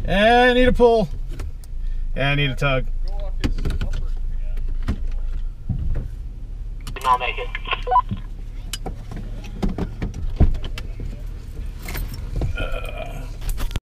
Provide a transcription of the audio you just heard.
And I need a pull. And I need a tug. Did not make it.